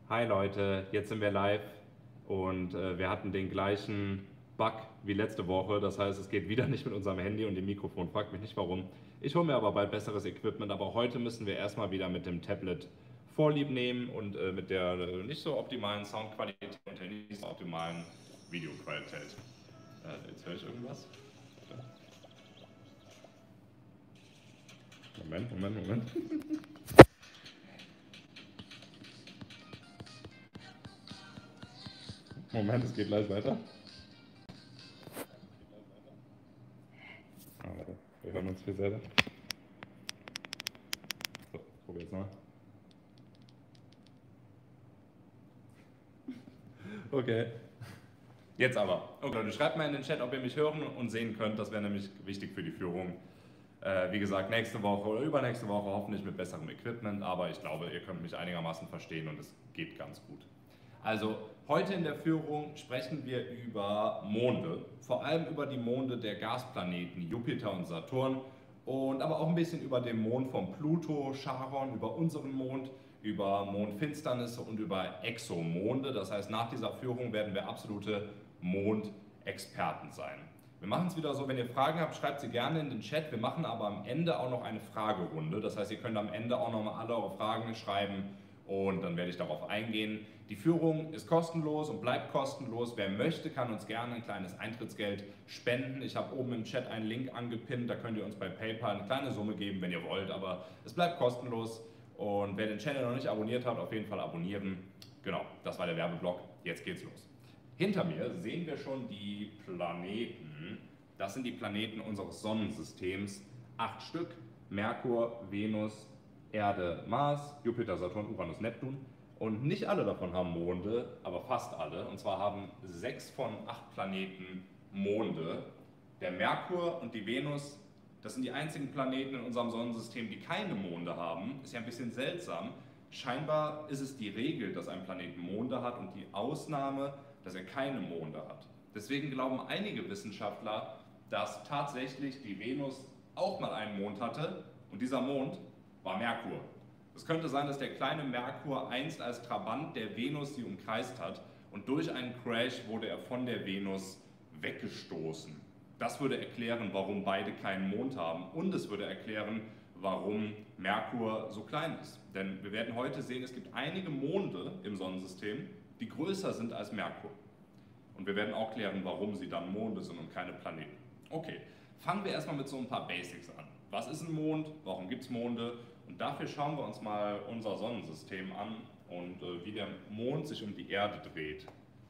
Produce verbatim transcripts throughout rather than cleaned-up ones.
Hi Leute, jetzt sind wir live und äh, wir hatten den gleichen Bug wie letzte Woche. Das heißt, es geht wieder nicht mit unserem Handy und dem Mikrofon. Fragt mich nicht warum. Ich hole mir aber bald besseres Equipment. Aber heute müssen wir erstmal wieder mit dem Tablet Vorlieb nehmen und äh, mit der äh, nicht so optimalen Soundqualität und der nicht so optimalen Videoqualität. Äh, jetzt höre ich irgendwas. Moment, Moment, Moment. Moment, es geht gleich weiter. Ah, warte, wir hören uns hier selber. So, probier jetzt mal. Okay. Jetzt aber. Okay, Leute, schreibt mal in den Chat, ob ihr mich hören und sehen könnt. Das wäre nämlich wichtig für die Führung. Äh, wie gesagt, nächste Woche oder übernächste Woche hoffentlich mit besserem Equipment. Aber ich glaube, ihr könnt mich einigermaßen verstehen und es geht ganz gut. Also, heute in der Führung sprechen wir über Monde. Vor allem über die Monde der Gasplaneten Jupiter und Saturn. Und aber auch ein bisschen über den Mond von Pluto, Charon, über unseren Mond, über Mondfinsternisse und über Exomonde. Das heißt, nach dieser Führung werden wir absolute Mondexperten sein. Wir machen es wieder so, wenn ihr Fragen habt, schreibt sie gerne in den Chat. Wir machen aber am Ende auch noch eine Fragerunde. Das heißt, ihr könnt am Ende auch noch mal alle eure Fragen schreiben und dann werde ich darauf eingehen. Die Führung ist kostenlos und bleibt kostenlos. Wer möchte, kann uns gerne ein kleines Eintrittsgeld spenden. Ich habe oben im Chat einen Link angepinnt, da könnt ihr uns bei PayPal eine kleine Summe geben, wenn ihr wollt, aber es bleibt kostenlos. Und wer den Channel noch nicht abonniert hat, auf jeden Fall abonnieren. Genau, das war der Werbeblock. Jetzt geht's los. Hinter mir sehen wir schon die Planeten. Das sind die Planeten unseres Sonnensystems. Acht Stück: Merkur, Venus, Erde, Mars, Jupiter, Saturn, Uranus, Neptun. Und nicht alle davon haben Monde, aber fast alle. Und zwar haben sechs von acht Planeten Monde. Der Merkur und die Venus, das sind die einzigen Planeten in unserem Sonnensystem, die keine Monde haben. Ist ja ein bisschen seltsam. Scheinbar ist es die Regel, dass ein Planet Monde hat und die Ausnahme, dass er keine Monde hat. Deswegen glauben einige Wissenschaftler, dass tatsächlich die Venus auch mal einen Mond hatte und dieser Mond war Merkur. Es könnte sein, dass der kleine Merkur einst als Trabant der Venus sie umkreist hat und durch einen Crash wurde er von der Venus weggestoßen. Das würde erklären, warum beide keinen Mond haben und es würde erklären, warum Merkur so klein ist. Denn wir werden heute sehen, es gibt einige Monde im Sonnensystem, die größer sind als Merkur. Und wir werden auch klären, warum sie dann Monde sind und keine Planeten. Okay, fangen wir erstmal mit so ein paar Basics an. Was ist ein Mond? Warum gibt es Monde? Und dafür schauen wir uns mal unser Sonnensystem an und äh, wie der Mond sich um die Erde dreht.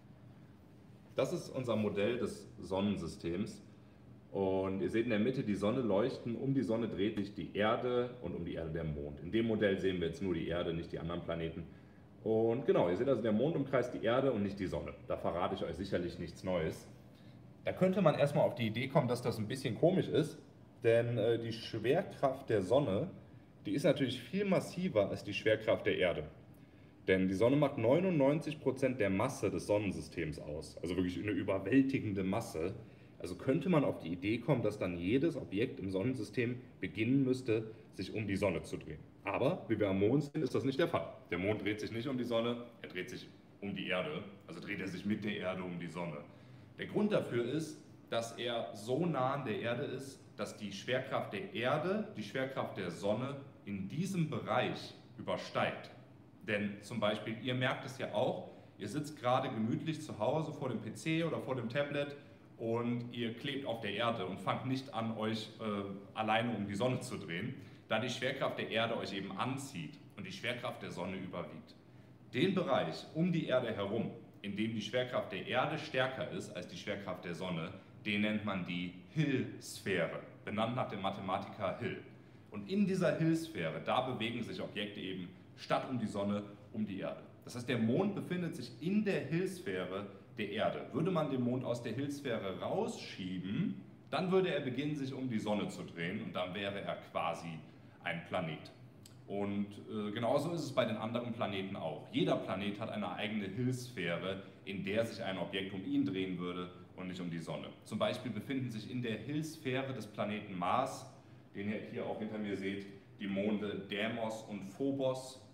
Das ist unser Modell des Sonnensystems. Und ihr seht in der Mitte die Sonne leuchten, um die Sonne dreht sich die Erde und um die Erde der Mond. In dem Modell sehen wir jetzt nur die Erde, nicht die anderen Planeten. Und genau, ihr seht also, der Mond umkreist die Erde und nicht die Sonne. Da verrate ich euch sicherlich nichts Neues. Da könnte man erstmal auf die Idee kommen, dass das ein bisschen komisch ist, denn äh, die Schwerkraft der Sonne, die ist natürlich viel massiver als die Schwerkraft der Erde. Denn die Sonne macht neunundneunzig Prozent der Masse des Sonnensystems aus, also wirklich eine überwältigende Masse. Also könnte man auf die Idee kommen, dass dann jedes Objekt im Sonnensystem beginnen müsste, sich um die Sonne zu drehen. Aber wie wir am Mond sehen, ist das nicht der Fall. Der Mond dreht sich nicht um die Sonne, er dreht sich um die Erde, also dreht er sich mit der Erde um die Sonne. Der Grund dafür ist, dass er so nah an der Erde ist, dass die Schwerkraft der Erde die Schwerkraft der Sonne in diesem Bereich übersteigt. Denn zum Beispiel, ihr merkt es ja auch, ihr sitzt gerade gemütlich zu Hause vor dem P C oder vor dem Tablet und ihr klebt auf der Erde und fangt nicht an, euch äh, alleine um die Sonne zu drehen, da die Schwerkraft der Erde euch eben anzieht und die Schwerkraft der Sonne überwiegt. Den Bereich um die Erde herum, in dem die Schwerkraft der Erde stärker ist als die Schwerkraft der Sonne, den nennt man die Hill-Sphäre, benannt nach dem Mathematiker Hill. Und in dieser Hill-Sphäre, da bewegen sich Objekte eben statt um die Sonne um die Erde. Das heißt, der Mond befindet sich in der Hill-Sphäre der Erde. Würde man den Mond aus der Hill-Sphäre rausschieben, dann würde er beginnen, sich um die Sonne zu drehen und dann wäre er quasi ein Planet. Und äh, genauso ist es bei den anderen Planeten auch. Jeder Planet hat eine eigene Hill-Sphäre, in der sich ein Objekt um ihn drehen würde und nicht um die Sonne. Zum Beispiel befinden sich in der Hill-Sphäre des Planeten Mars, den ihr hier auch hinter mir seht, die Monde Deimos und Phobos.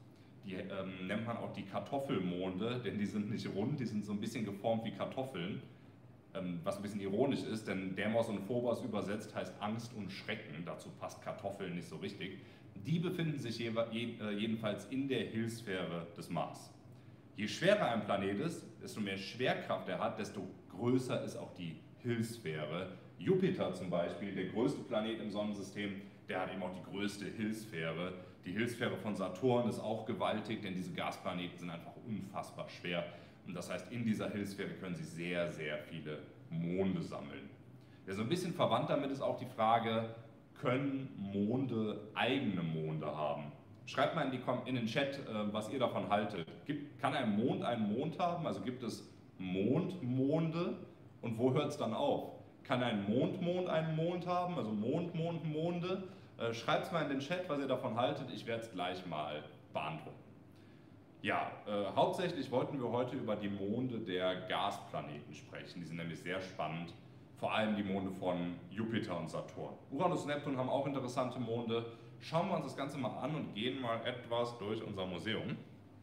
die ähm, nennt man auch die Kartoffelmonde, denn die sind nicht rund, die sind so ein bisschen geformt wie Kartoffeln. Ähm, was ein bisschen ironisch ist, denn Deimos und Phobos übersetzt heißt Angst und Schrecken, dazu passt Kartoffeln nicht so richtig. Die befinden sich je, je, äh, jedenfalls in der Hillsphäre des Mars. Je schwerer ein Planet ist, desto mehr Schwerkraft er hat, desto größer ist auch die Hillsphäre. Jupiter zum Beispiel, der größte Planet im Sonnensystem, der hat eben auch die größte Hillsphäre. Die Hillsphäre von Saturn ist auch gewaltig, denn diese Gasplaneten sind einfach unfassbar schwer. Und das heißt, in dieser Hillsphäre können sie sehr, sehr viele Monde sammeln. Ja, so ein bisschen verwandt damit ist auch die Frage, können Monde eigene Monde haben? Schreibt mal in, die, in den Chat, was ihr davon haltet. Gibt, kann ein Mond einen Mond haben? Also gibt es Mondmonde? Und wo hört es dann auf? Kann ein Mondmond einen Mond haben? Also Mond, Mond, Monde? Schreibt es mal in den Chat, was ihr davon haltet. Ich werde es gleich mal beantworten. Ja, äh, hauptsächlich wollten wir heute über die Monde der Gasplaneten sprechen. Die sind nämlich sehr spannend. Vor allem die Monde von Jupiter und Saturn. Uranus und Neptun haben auch interessante Monde. Schauen wir uns das Ganze mal an und gehen mal etwas durch unser Museum.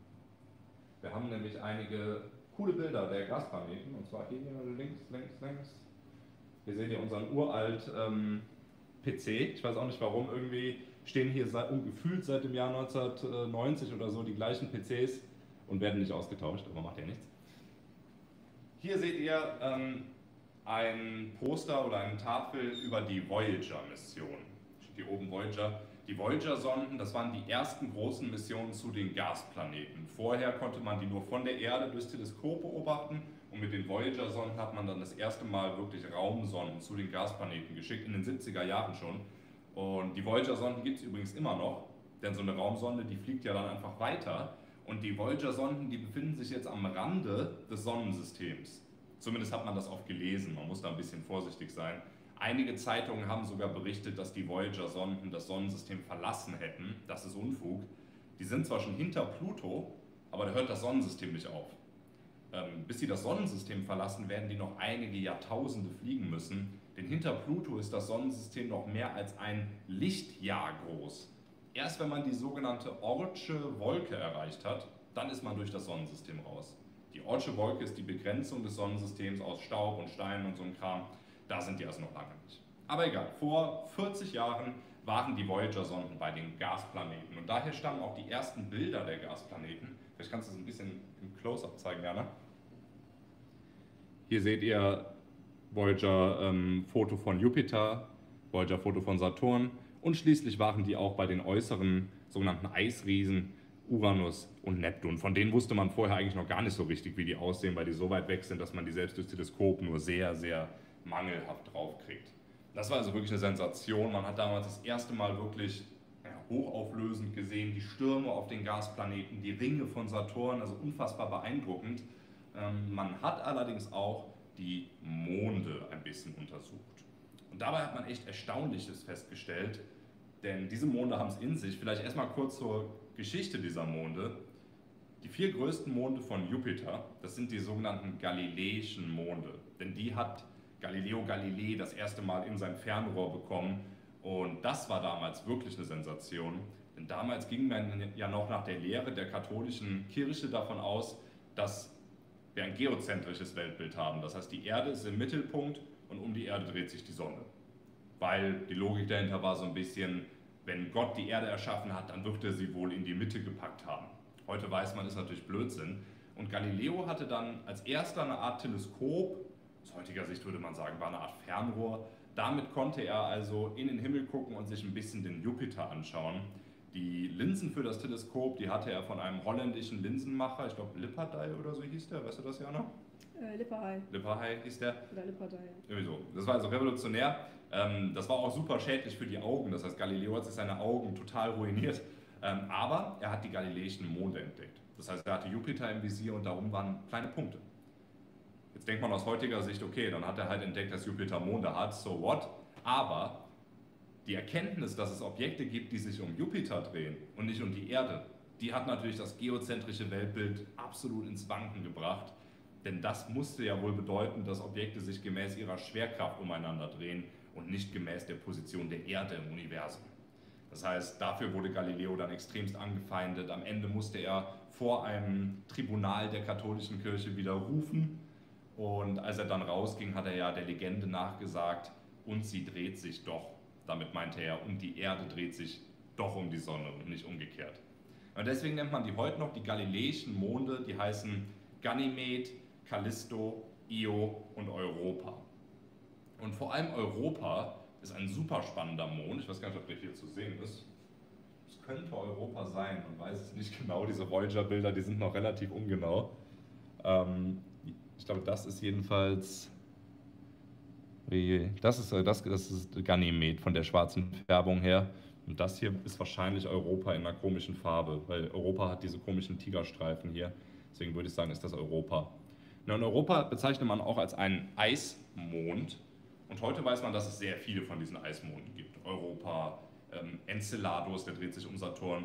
Wir haben nämlich einige coole Bilder der Gasplaneten. Und zwar hier links, links, links. Hier seht ihr unseren uralt ähm, P C. Ich weiß auch nicht warum, irgendwie stehen hier seit, gefühlt seit dem Jahr neunzehnhundertneunzig oder so die gleichen P Cs und werden nicht ausgetauscht, aber macht ja nichts. Hier seht ihr ähm, ein Poster oder eine Tafel über die Voyager-Mission. Steht hier oben Voyager. Die Voyager-Sonden, das waren die ersten großen Missionen zu den Gasplaneten. Vorher konnte man die nur von der Erde durchs Teleskop beobachten und mit den Voyager-Sonden hat man dann das erste Mal wirklich Raumsonden zu den Gasplaneten geschickt, in den siebziger Jahren schon. Und die Voyager-Sonden gibt es übrigens immer noch, denn so eine Raumsonde, die fliegt ja dann einfach weiter. Und die Voyager-Sonden, die befinden sich jetzt am Rande des Sonnensystems. Zumindest hat man das oft gelesen, man muss da ein bisschen vorsichtig sein. Einige Zeitungen haben sogar berichtet, dass die Voyager-Sonden das Sonnensystem verlassen hätten. Das ist Unfug. Die sind zwar schon hinter Pluto, aber da hört das Sonnensystem nicht auf. Ähm, bis sie das Sonnensystem verlassen, werden die noch einige Jahrtausende fliegen müssen. Denn hinter Pluto ist das Sonnensystem noch mehr als ein Lichtjahr groß. Erst wenn man die sogenannte Oortsche Wolke erreicht hat, dann ist man durch das Sonnensystem raus. Die Oortsche Wolke ist die Begrenzung des Sonnensystems aus Staub und Steinen und so einem Kram. Da sind die also noch lange nicht. Aber egal, vor vierzig Jahren waren die Voyager-Sonden bei den Gasplaneten. Und daher stammen auch die ersten Bilder der Gasplaneten. Vielleicht kannst du das ein bisschen im Close-Up zeigen, Jana. Hier seht ihr Voyager-Foto ähm, von Jupiter, Voyager-Foto von Saturn. Und schließlich waren die auch bei den äußeren sogenannten Eisriesen Uranus und Neptun. Von denen wusste man vorher eigentlich noch gar nicht so richtig, wie die aussehen, weil die so weit weg sind, dass man die selbst durchs Teleskop nur sehr, sehr mangelhaft draufkriegt. Das war also wirklich eine Sensation. Man hat damals das erste Mal wirklich ja, hochauflösend gesehen, die Stürme auf den Gasplaneten, die Ringe von Saturn, also unfassbar beeindruckend. Ähm, man hat allerdings auch die Monde ein bisschen untersucht. Und dabei hat man echt Erstaunliches festgestellt, denn diese Monde haben es in sich. Vielleicht erstmal kurz zur Geschichte dieser Monde. Die vier größten Monde von Jupiter, das sind die sogenannten Galileischen Monde. Denn die hat Galileo Galilei das erste Mal in sein Fernrohr bekommen. Und das war damals wirklich eine Sensation. Denn damals ging man ja noch nach der Lehre der katholischen Kirche davon aus, dass wir ein geozentrisches Weltbild haben. Das heißt, die Erde ist im Mittelpunkt und um die Erde dreht sich die Sonne. Weil die Logik dahinter war so ein bisschen, wenn Gott die Erde erschaffen hat, dann wird er sie wohl in die Mitte gepackt haben. Heute weiß man, ist natürlich Blödsinn. Und Galileo hatte dann als erster eine Art Teleskop, aus heutiger Sicht würde man sagen, war eine Art Fernrohr. Damit konnte er also in den Himmel gucken und sich ein bisschen den Jupiter anschauen. Die Linsen für das Teleskop, die hatte er von einem holländischen Linsenmacher, ich glaube Lipperday oder so hieß der, weißt du das, Jana? Äh, Lipperhey. Lipperhey hieß der? Oder Lipperday. Irgendwie so. Das war also revolutionär. Ähm, das war auch super schädlich für die Augen, das heißt Galileo hat sich seine Augen total ruiniert. Ähm, aber er hat die galileischen Monde entdeckt. Das heißt, er hatte Jupiter im Visier und darum waren kleine Punkte. Jetzt denkt man aus heutiger Sicht, okay, dann hat er halt entdeckt, dass Jupiter Monde hat, so what? Aber die Erkenntnis, dass es Objekte gibt, die sich um Jupiter drehen und nicht um die Erde, die hat natürlich das geozentrische Weltbild absolut ins Wanken gebracht. Denn das musste ja wohl bedeuten, dass Objekte sich gemäß ihrer Schwerkraft umeinander drehen und nicht gemäß der Position der Erde im Universum. Das heißt, dafür wurde Galileo dann extremst angefeindet. Am Ende musste er vor einem Tribunal der katholischen Kirche widerrufen. Und als er dann rausging, hat er ja der Legende nachgesagt, und sie dreht sich doch. Damit meinte er, und die Erde dreht sich doch um die Sonne und nicht umgekehrt. Und deswegen nennt man die heute noch die galileischen Monde, die heißen Ganymed, Callisto, Io und Europa. Und vor allem Europa ist ein super spannender Mond. Ich weiß gar nicht, ob der hier zu sehen ist. Es könnte Europa sein, man weiß es nicht genau. Diese Voyager-Bilder, die sind noch relativ ungenau. Ähm, ich glaube, das ist jedenfalls... Das ist, das, das ist Ganymed von der schwarzen Färbung her. Und das hier ist wahrscheinlich Europa in einer komischen Farbe, weil Europa hat diese komischen Tigerstreifen hier. Deswegen würde ich sagen, ist das Europa. Na, und Europa bezeichnet man auch als einen Eismond. Und heute weiß man, dass es sehr viele von diesen Eismonden gibt. Europa, ähm, Enceladus, der dreht sich um Saturn.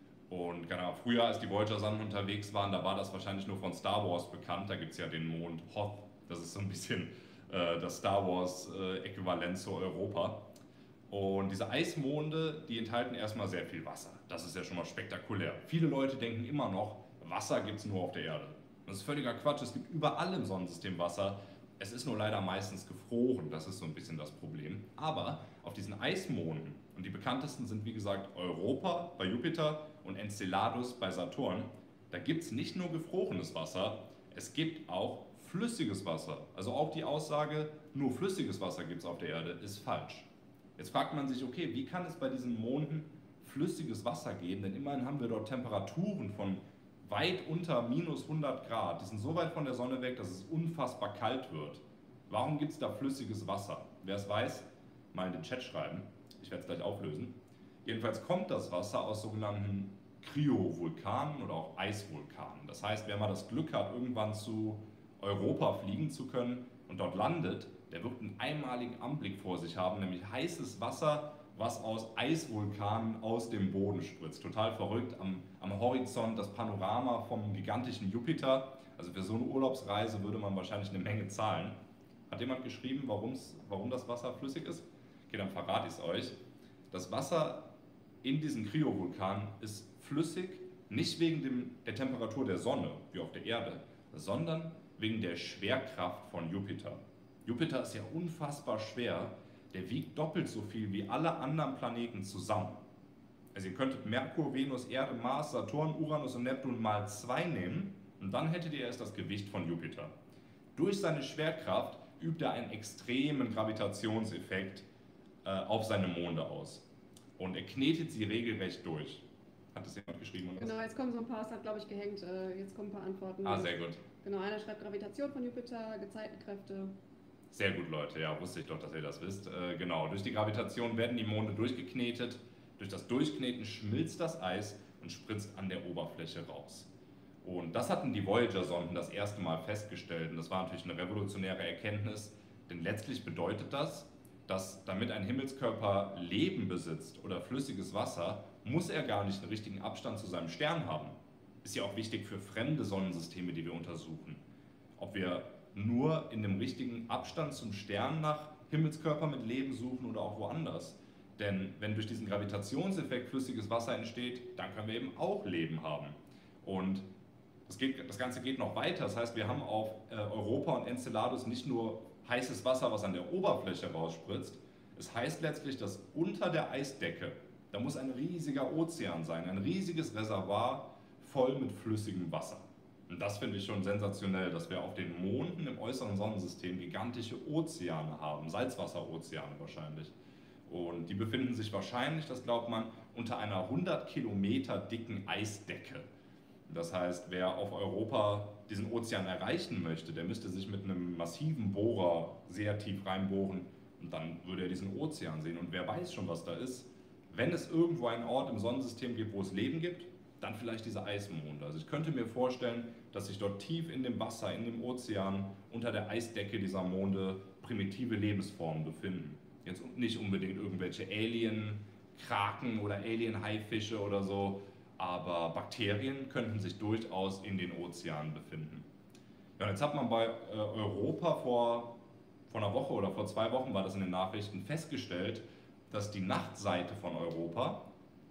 Und genau, früher, als die Voyager-Sonden unterwegs waren, da war das wahrscheinlich nur von Star Wars bekannt. Da gibt es ja den Mond Hoth. Das ist so ein bisschen äh, das Star Wars-Äquivalent äh, zu Europa. Und diese Eismonde, die enthalten erstmal sehr viel Wasser. Das ist ja schon mal spektakulär. Viele Leute denken immer noch, Wasser gibt es nur auf der Erde. Das ist völliger Quatsch. Es gibt überall im Sonnensystem Wasser. Es ist nur leider meistens gefroren, das ist so ein bisschen das Problem. Aber auf diesen Eismonden, und die bekanntesten sind wie gesagt Europa bei Jupiter und Enceladus bei Saturn, da gibt es nicht nur gefrorenes Wasser, es gibt auch flüssiges Wasser. Also auch die Aussage, nur flüssiges Wasser gibt es auf der Erde, ist falsch. Jetzt fragt man sich, okay, wie kann es bei diesen Monden flüssiges Wasser geben? Denn immerhin haben wir dort Temperaturen von weit unter minus hundert Grad. Die sind so weit von der Sonne weg, dass es unfassbar kalt wird. Warum gibt es da flüssiges Wasser? Wer es weiß, mal in den Chat schreiben. Ich werde es gleich auflösen. Jedenfalls kommt das Wasser aus sogenannten Kryovulkanen oder auch Eisvulkanen. Das heißt, wer mal das Glück hat, irgendwann zu Europa fliegen zu können und dort landet, der wird einen einmaligen Anblick vor sich haben, nämlich heißes Wasser, was aus Eisvulkanen aus dem Boden spritzt. Total verrückt, am, am Horizont das Panorama vom gigantischen Jupiter. Also für so eine Urlaubsreise würde man wahrscheinlich eine Menge zahlen. Hat jemand geschrieben, warum's, warum das Wasser flüssig ist? Okay, dann verrate ich es euch. Das Wasser in diesen Kryovulkanen ist flüssig, nicht wegen dem, der Temperatur der Sonne, wie auf der Erde, sondern wegen der Schwerkraft von Jupiter. Jupiter ist ja unfassbar schwer. Der wiegt doppelt so viel wie alle anderen Planeten zusammen. Also ihr könntet Merkur, Venus, Erde, Mars, Saturn, Uranus und Neptun mal zwei nehmen und dann hättet ihr erst das Gewicht von Jupiter. Durch seine Schwerkraft übt er einen extremen Gravitationseffekt äh, auf seine Monde aus. Und er knetet sie regelrecht durch. Hat das jemand geschrieben? Oder genau, jetzt kommen so ein paar, es hat glaube ich gehängt, äh, jetzt kommen ein paar Antworten. Ah, sehr gut. Genau, einer schreibt Gravitation von Jupiter, Gezeitenkräfte. Sehr gut, Leute, ja, wusste ich doch, dass ihr das wisst. Äh, genau, durch die Gravitation werden die Monde durchgeknetet. Durch das Durchkneten schmilzt das Eis und spritzt an der Oberfläche raus. Und das hatten die Voyager-Sonden das erste Mal festgestellt. Und das war natürlich eine revolutionäre Erkenntnis, denn letztlich bedeutet das, dass damit ein Himmelskörper Leben besitzt oder flüssiges Wasser, muss er gar nicht einen richtigen Abstand zu seinem Stern haben. Ist ja auch wichtig für fremde Sonnensysteme, die wir untersuchen. Ob wir nur in dem richtigen Abstand zum Stern nach Himmelskörper mit Leben suchen oder auch woanders. Denn wenn durch diesen Gravitationseffekt flüssiges Wasser entsteht, dann können wir eben auch Leben haben. Und das, geht, das Ganze geht noch weiter. Das heißt, wir haben auf äh, Europa und Enceladus nicht nur heißes Wasser, was an der Oberfläche rausspritzt. Es heißt letztlich, dass unter der Eisdecke, da muss ein riesiger Ozean sein, ein riesiges Reservoir voll mit flüssigem Wasser. Und das finde ich schon sensationell, dass wir auf den Monden im äußeren Sonnensystem gigantische Ozeane haben, Salzwasserozeane wahrscheinlich. Und die befinden sich wahrscheinlich, das glaubt man, unter einer hundert Kilometer dicken Eisdecke. Das heißt, wer auf Europa diesen Ozean erreichen möchte, der müsste sich mit einem massiven Bohrer sehr tief reinbohren und dann würde er diesen Ozean sehen. Und wer weiß schon, was da ist. Wenn es irgendwo einen Ort im Sonnensystem gibt, wo es Leben gibt, dann vielleicht diese Eismonde. Also ich könnte mir vorstellen, dass sich dort tief in dem Wasser, in dem Ozean, unter der Eisdecke dieser Monde primitive Lebensformen befinden. Jetzt nicht unbedingt irgendwelche Alien-Kraken oder Alien-Haifische oder so, aber Bakterien könnten sich durchaus in den Ozeanen befinden. Ja, jetzt hat man bei äh, Europa vor, vor einer Woche oder vor zwei Wochen war das in den Nachrichten festgestellt, dass die Nachtseite von Europa,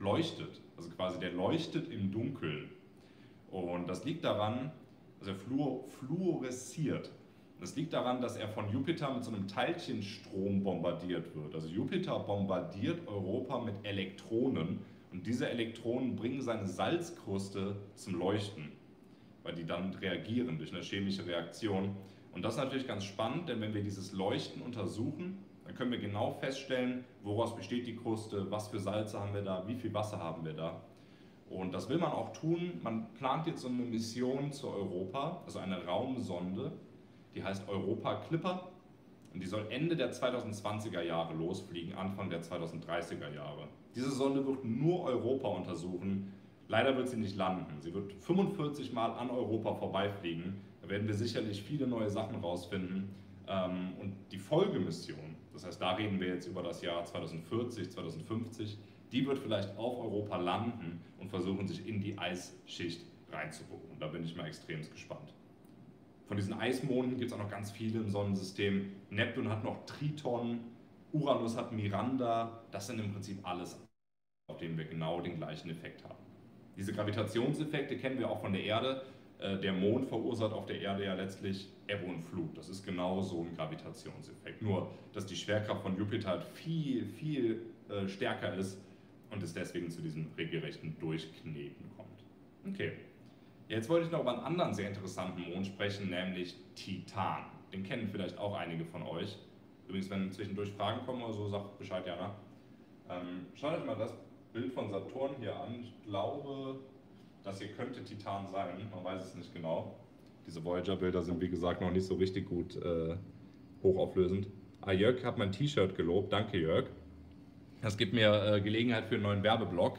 leuchtet. Also quasi der leuchtet im Dunkeln. Und das liegt daran, also er fluor, fluoresziert. Das liegt daran, dass er von Jupiter mit so einem Teilchenstrom bombardiert wird. Also Jupiter bombardiert Europa mit Elektronen und diese Elektronen bringen seine Salzkruste zum Leuchten, weil die dann reagieren durch eine chemische Reaktion. Und das ist natürlich ganz spannend, denn wenn wir dieses Leuchten untersuchen, dann können wir genau feststellen, woraus besteht die Kruste, was für Salze haben wir da, wie viel Wasser haben wir da. Und das will man auch tun. Man plant jetzt so eine Mission zu Europa, also eine Raumsonde, die heißt Europa Clipper und die soll Ende der zweitausendzwanziger Jahre losfliegen, Anfang der zweitausenddreißiger Jahre. Diese Sonde wird nur Europa untersuchen. Leider wird sie nicht landen. Sie wird fünfundvierzig Mal an Europa vorbeifliegen. Da werden wir sicherlich viele neue Sachen rausfinden. Und die Folgemission, das heißt, da reden wir jetzt über das Jahr zweitausendvierzig, zweitausendfünfzig, die wird vielleicht auf Europa landen und versuchen, sich in die Eisschicht reinzugucken. Da bin ich mal extrem gespannt. Von diesen Eismonden gibt es auch noch ganz viele im Sonnensystem. Neptun hat noch Triton, Uranus hat Miranda. Das sind im Prinzip alles, auf denen wir genau den gleichen Effekt haben. Diese Gravitationseffekte kennen wir auch von der Erde. Der Mond verursacht auf der Erde ja letztlich Ebbe und Flut. Das ist genau so ein Gravitationseffekt. Nur, dass die Schwerkraft von Jupiter halt viel, viel stärker ist und es deswegen zu diesem regelrechten Durchkneten kommt. Okay. Jetzt wollte ich noch über einen anderen sehr interessanten Mond sprechen, nämlich Titan. Den kennen vielleicht auch einige von euch. Übrigens, wenn zwischendurch Fragen kommen oder so, sagt Bescheid, Jana. Ähm, schaut euch mal das Bild von Saturn hier an. Ich glaube, das hier könnte Titan sein. Man weiß es nicht genau. Diese Voyager-Bilder sind, wie gesagt, noch nicht so richtig gut äh, hochauflösend. Ah, Jörg hat mein T-Shirt gelobt. Danke, Jörg. Das gibt mir äh, Gelegenheit für einen neuen Werbeblock.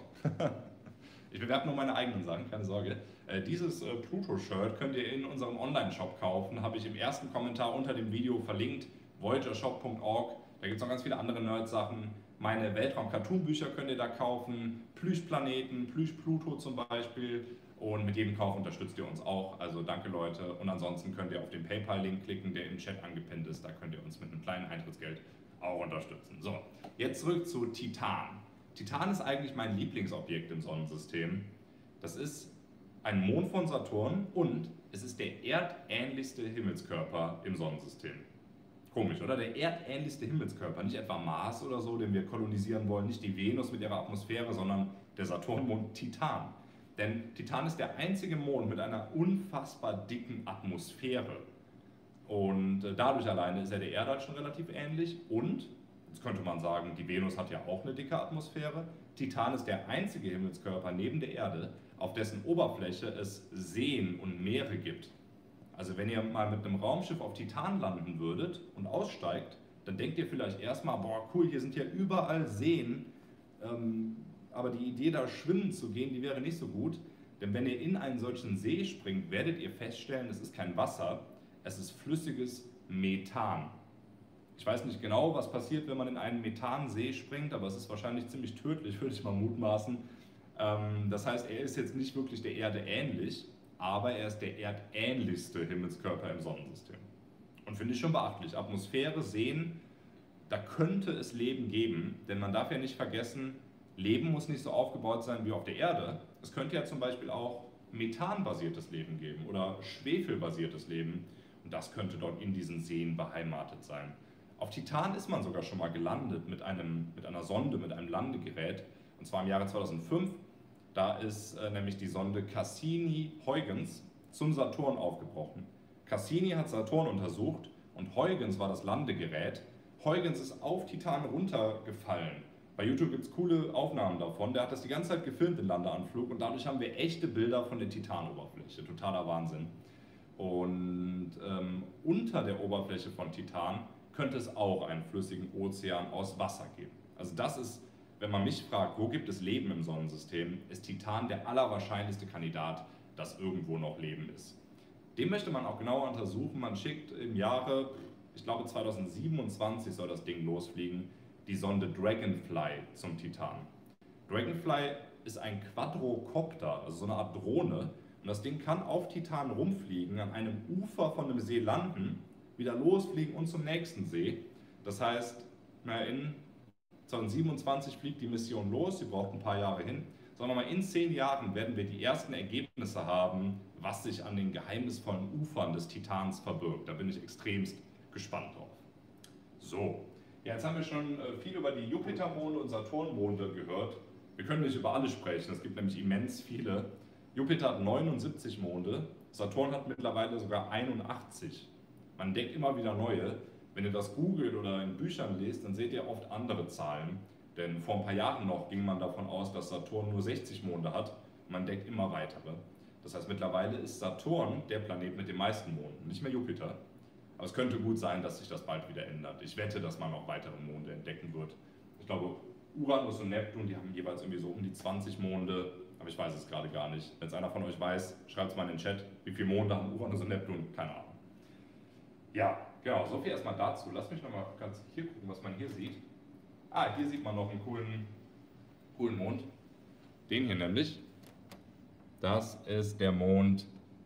Ich bewerbe nur meine eigenen Sachen, keine Sorge. Äh, dieses äh, Pluto-Shirt könnt ihr in unserem Online-Shop kaufen. Habe ich im ersten Kommentar unter dem Video verlinkt. voyager shop punkt org. Da gibt es noch ganz viele andere Nerd-Sachen. Meine Weltraum-Cartoon-Bücher könnt ihr da kaufen. Plüschplaneten, Plüsch-Pluto zum Beispiel. Und mit jedem Kauf unterstützt ihr uns auch. Also danke, Leute. Und ansonsten könnt ihr auf den PayPal-Link klicken, der im Chat angepinnt ist. Da könnt ihr uns mit einem kleinen Eintrittsgeld auch unterstützen. So, jetzt zurück zu Titan. Titan ist eigentlich mein Lieblingsobjekt im Sonnensystem. Das ist ein Mond von Saturn und es ist der erdähnlichste Himmelskörper im Sonnensystem. Komisch, oder? Der erdähnlichste Himmelskörper, nicht etwa Mars oder so, den wir kolonisieren wollen, nicht die Venus mit ihrer Atmosphäre, sondern der Saturnmond Titan. Denn Titan ist der einzige Mond mit einer unfassbar dicken Atmosphäre. Und dadurch alleine ist er der Erde halt schon relativ ähnlich und jetzt könnte man sagen, die Venus hat ja auch eine dicke Atmosphäre. Titan ist der einzige Himmelskörper neben der Erde, auf dessen Oberfläche es Seen und Meere gibt. Also wenn ihr mal mit einem Raumschiff auf Titan landen würdet und aussteigt, dann denkt ihr vielleicht erstmal, boah cool, hier sind ja überall Seen, ähm, aber die Idee da schwimmen zu gehen, die wäre nicht so gut. Denn wenn ihr in einen solchen See springt, werdet ihr feststellen, es ist kein Wasser, es ist flüssiges Methan. Ich weiß nicht genau, was passiert, wenn man in einen Methansee springt, aber es ist wahrscheinlich ziemlich tödlich, würde ich mal mutmaßen. Das heißt, er ist jetzt nicht wirklich der Erde ähnlich, aber er ist der erdähnlichste Himmelskörper im Sonnensystem. Und finde ich schon beachtlich. Atmosphäre, Seen, da könnte es Leben geben, denn man darf ja nicht vergessen, Leben muss nicht so aufgebaut sein wie auf der Erde. Es könnte ja zum Beispiel auch methanbasiertes Leben geben oder schwefelbasiertes Leben. Und das könnte dort in diesen Seen beheimatet sein. Auf Titan ist man sogar schon mal gelandet mit, einem, mit einer Sonde, mit einem Landegerät. Und zwar im Jahre zweitausendfünf. Da ist äh, nämlich die Sonde Cassini-Huygens zum Saturn aufgebrochen. Cassini hat Saturn untersucht und Huygens war das Landegerät. Huygens ist auf Titan runtergefallen. Bei YouTube gibt es coole Aufnahmen davon. Der hat das die ganze Zeit gefilmt, den Landeanflug. Und dadurch haben wir echte Bilder von der Titanoberfläche. Totaler Wahnsinn. Und ähm, unter der Oberfläche von Titan könnte es auch einen flüssigen Ozean aus Wasser geben. Also das ist, wenn man mich fragt, wo gibt es Leben im Sonnensystem, ist Titan der allerwahrscheinlichste Kandidat, dass irgendwo noch Leben ist. Den möchte man auch genauer untersuchen. Man schickt im Jahre, ich glaube zweitausendsiebenundzwanzig soll das Ding losfliegen, die Sonde Dragonfly zum Titan. Dragonfly ist ein Quadrocopter, also so eine Art Drohne. Und das Ding kann auf Titan rumfliegen, an einem Ufer von einem See landen, wieder losfliegen und zum nächsten See. Das heißt, in zweitausendsiebenundzwanzig fliegt die Mission los, sie braucht ein paar Jahre hin. Sagen wir mal, in zehn Jahren werden wir die ersten Ergebnisse haben, was sich an den geheimnisvollen Ufern des Titans verbirgt. Da bin ich extremst gespannt drauf. So, ja, jetzt haben wir schon viel über die Jupitermonde und Saturnmonde gehört. Wir können nicht über alle sprechen, es gibt nämlich immens viele. Jupiter hat neunundsiebzig Monde, Saturn hat mittlerweile sogar einundachtzig. Man entdeckt immer wieder neue. Wenn ihr das googelt oder in Büchern lest, dann seht ihr oft andere Zahlen. Denn vor ein paar Jahren noch ging man davon aus, dass Saturn nur sechzig Monde hat. Man entdeckt immer weitere. Das heißt, mittlerweile ist Saturn der Planet mit den meisten Monden, nicht mehr Jupiter. Aber es könnte gut sein, dass sich das bald wieder ändert. Ich wette, dass man noch weitere Monde entdecken wird. Ich glaube, Uranus und Neptun, die haben jeweils irgendwie so um die zwanzig Monde, aber ich weiß es gerade gar nicht. Wenn es einer von euch weiß, schreibt es mal in den Chat. Wie viele Monde haben Uranus und Neptun? Keine Ahnung. Ja, genau, so viel erstmal dazu. Lass mich nochmal ganz hier gucken, was man hier sieht. Ah, hier sieht man noch einen coolen, coolen Mond. Den hier nämlich. Das ist der Mond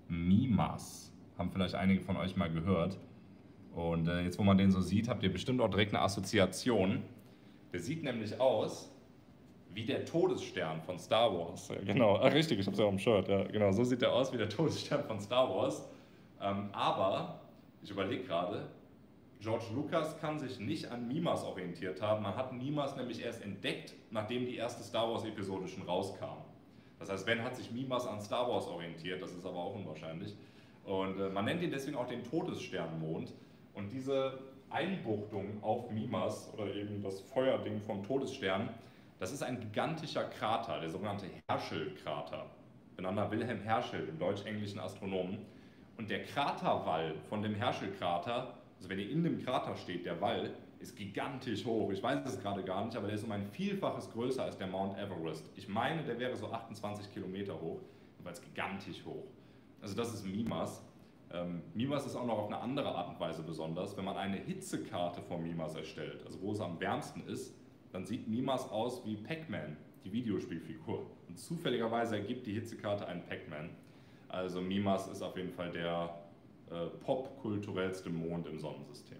Mimas. Haben vielleicht einige von euch mal gehört. Und äh, jetzt, wo man den so sieht, habt ihr bestimmt auch direkt eine Assoziation. Der sieht nämlich aus wie der Todesstern von Star Wars. Ja, genau, ach, richtig, ich hab's ja auch im Shirt. Ja, genau, so sieht er aus wie der Todesstern von Star Wars. Ähm, aber, ich überlege gerade, George Lucas kann sich nicht an Mimas orientiert haben. Man hat Mimas nämlich erst entdeckt, nachdem die erste Star Wars-Episode schon rauskam. Das heißt, Ben hat sich Mimas an Star Wars orientiert, das ist aber auch unwahrscheinlich. Und äh, man nennt ihn deswegen auch den Todessternmond. Und diese Einbuchtung auf Mimas, oder eben das Feuerding vom Todesstern, das ist ein gigantischer Krater, der sogenannte Herschel-Krater. Benannt Wilhelm Herschel, dem deutsch-englischen Astronomen. Und der Kraterwall von dem Herschel-Krater, also wenn ihr in dem Krater steht, der Wall, ist gigantisch hoch. Ich weiß es gerade gar nicht, aber der ist um ein Vielfaches größer als der Mount Everest. Ich meine, der wäre so achtundzwanzig Kilometer hoch, weil es gigantisch hoch. Also das ist Mimas. Ähm, Mimas ist auch noch auf eine andere Art und Weise besonders. Wenn man eine Hitzekarte von Mimas erstellt, also wo es am wärmsten ist, dann sieht Mimas aus wie Pac-Man, die Videospielfigur. Und zufälligerweise ergibt die Hitzekarte einen Pac-Man. Also Mimas ist auf jeden Fall der äh, popkulturellste Mond im Sonnensystem.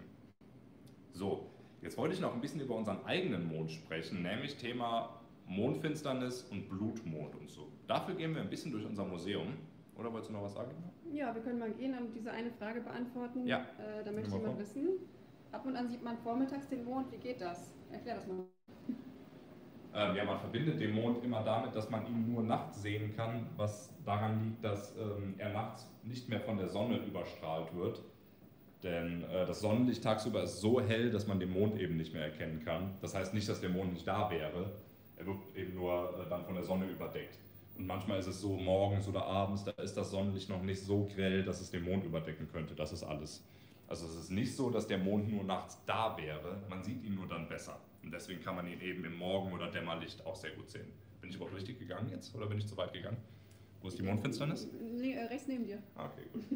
So, jetzt wollte ich noch ein bisschen über unseren eigenen Mond sprechen, nämlich Thema Mondfinsternis und Blutmond und so. Dafür gehen wir ein bisschen durch unser Museum. Oder wolltest du noch was sagen? Ja, wir können mal gehen und diese eine Frage beantworten. Ja. Äh, da möchte jemand wissen. Ab und an sieht man vormittags den Mond. Wie geht das? Erklär das mal. Ähm, ja, man verbindet den Mond immer damit, dass man ihn nur nachts sehen kann, was daran liegt, dass ähm, er nachts nicht mehr von der Sonne überstrahlt wird. Denn äh, das Sonnenlicht tagsüber ist so hell, dass man den Mond eben nicht mehr erkennen kann. Das heißt nicht, dass der Mond nicht da wäre. Er wird eben nur äh, dann von der Sonne überdeckt. Und manchmal ist es so morgens oder abends, da ist das Sonnenlicht noch nicht so grell, dass es den Mond überdecken könnte. Das ist alles. Also es ist nicht so, dass der Mond nur nachts da wäre, man sieht ihn nur dann besser. Und deswegen kann man ihn eben im Morgen- oder Dämmerlicht auch sehr gut sehen. Bin ich überhaupt richtig gegangen jetzt oder bin ich zu weit gegangen? Wo ist die Mondfinsternis? Nee, äh, rechts neben dir. Ah, okay, gut.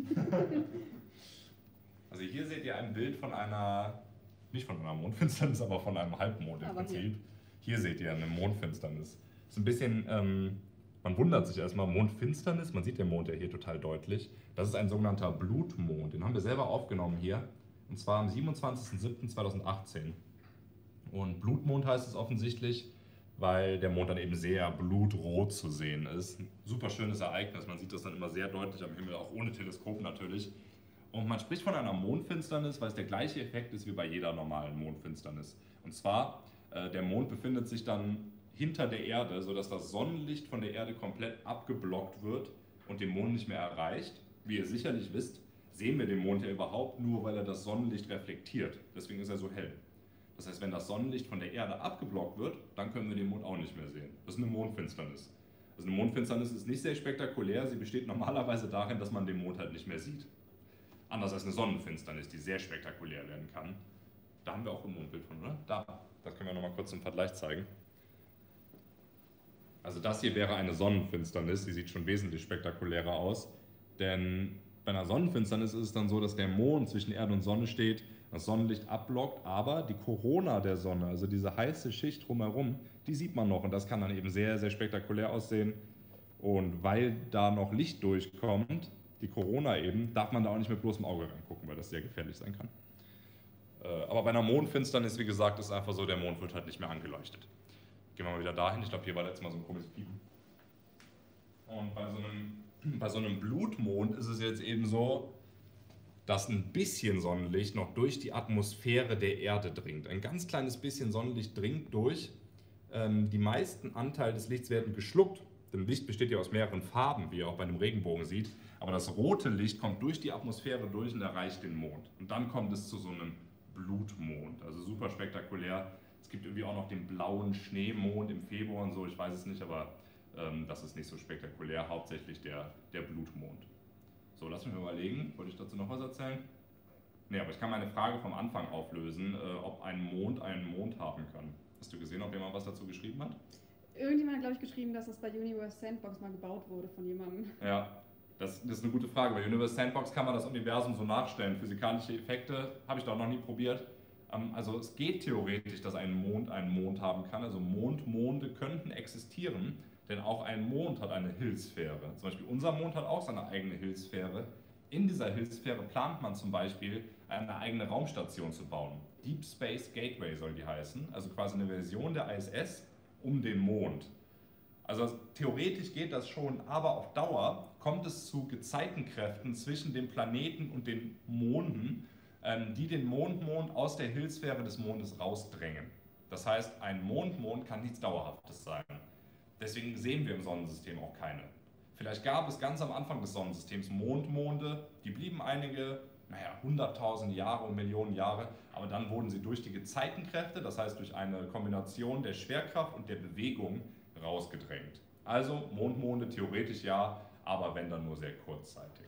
Also hier seht ihr ein Bild von einer, nicht von einer Mondfinsternis, aber von einem Halbmond im aber Prinzip. Hier. hier seht ihr eine Mondfinsternis. Ist ein bisschen... Ähm, Man wundert sich erstmal, Mondfinsternis, man sieht den Mond ja hier total deutlich. Das ist ein sogenannter Blutmond, den haben wir selber aufgenommen hier. Und zwar am siebenundzwanzigsten siebten zweitausendachtzehn. Und Blutmond heißt es offensichtlich, weil der Mond dann eben sehr blutrot zu sehen ist. Ein super schönes Ereignis, man sieht das dann immer sehr deutlich am Himmel, auch ohne Teleskop natürlich. Und man spricht von einer Mondfinsternis, weil es der gleiche Effekt ist wie bei jeder normalen Mondfinsternis. Und zwar, äh, der Mond befindet sich dann hinter der Erde, sodass das Sonnenlicht von der Erde komplett abgeblockt wird und den Mond nicht mehr erreicht. Wie ihr sicherlich wisst, sehen wir den Mond ja überhaupt nur, weil er das Sonnenlicht reflektiert. Deswegen ist er so hell. Das heißt, wenn das Sonnenlicht von der Erde abgeblockt wird, dann können wir den Mond auch nicht mehr sehen. Das ist eine Mondfinsternis. Also eine Mondfinsternis ist nicht sehr spektakulär, sie besteht normalerweise darin, dass man den Mond halt nicht mehr sieht. Anders als eine Sonnenfinsternis, die sehr spektakulär werden kann. Da haben wir auch ein Mondbild von, oder? Da. Das können wir nochmal kurz zum Vergleich zeigen. Also das hier wäre eine Sonnenfinsternis, die sieht schon wesentlich spektakulärer aus, denn bei einer Sonnenfinsternis ist es dann so, dass der Mond zwischen Erde und Sonne steht, das Sonnenlicht abblockt, aber die Korona der Sonne, also diese heiße Schicht drumherum, die sieht man noch und das kann dann eben sehr, sehr spektakulär aussehen. Und weil da noch Licht durchkommt, die Korona eben, darf man da auch nicht mit bloßem Auge reingucken, weil das sehr gefährlich sein kann. Äh, aber bei einer Mondfinsternis, wie gesagt, ist einfach so, der Mond wird halt nicht mehr angeleuchtet. Gehen wir mal wieder dahin. Ich glaube, hier war letztes Mal so ein komisches Piepen. Und bei so, einem, bei so einem Blutmond ist es jetzt eben so, dass ein bisschen Sonnenlicht noch durch die Atmosphäre der Erde dringt. Ein ganz kleines bisschen Sonnenlicht dringt durch. Ähm, die meisten Anteil des Lichts werden geschluckt. Denn Licht besteht ja aus mehreren Farben, wie ihr auch bei einem Regenbogen seht. Aber das rote Licht kommt durch die Atmosphäre durch und erreicht den Mond. Und dann kommt es zu so einem Blutmond. Also super spektakulär. Es gibt irgendwie auch noch den blauen Schneemond im Februar und so, ich weiß es nicht, aber ähm, das ist nicht so spektakulär. Hauptsächlich der, der Blutmond. So, lass mich mal überlegen. Wollte ich dazu noch was erzählen? Nee, aber ich kann meine Frage vom Anfang auflösen, äh, ob ein Mond einen Mond haben kann. Hast du gesehen, ob jemand was dazu geschrieben hat? Irgendjemand hat, glaube ich, geschrieben, dass das bei Universe Sandbox mal gebaut wurde von jemandem. Ja, das, das ist eine gute Frage. Bei Universe Sandbox kann man das Universum so nachstellen. Physikalische Effekte habe ich da noch nie probiert. Ähm, also es geht theoretisch, dass ein Mond einen Mond haben kann. Also Mondmonde könnten existieren, denn auch ein Mond hat eine Hillsphäre. Zum Beispiel unser Mond hat auch seine eigene Hillsphäre. In dieser Hillsphäre plant man zum Beispiel, eine eigene Raumstation zu bauen. Deep Space Gateway soll die heißen, also quasi eine Version der I S S um den Mond. Also theoretisch geht das schon, aber auf Dauer kommt es zu Gezeitenkräften zwischen dem Planeten und den Monden, die den Mondmond aus der Hillsphäre des Mondes rausdrängen. Das heißt, ein Mondmond kann nichts Dauerhaftes sein. Deswegen sehen wir im Sonnensystem auch keine. Vielleicht gab es ganz am Anfang des Sonnensystems Mondmonde, die blieben einige, naja, hunderttausend Jahre und Millionen Jahre, aber dann wurden sie durch die Gezeitenkräfte, das heißt durch eine Kombination der Schwerkraft und der Bewegung, rausgedrängt. Also Mondmonde theoretisch ja, aber wenn dann nur sehr kurzzeitig.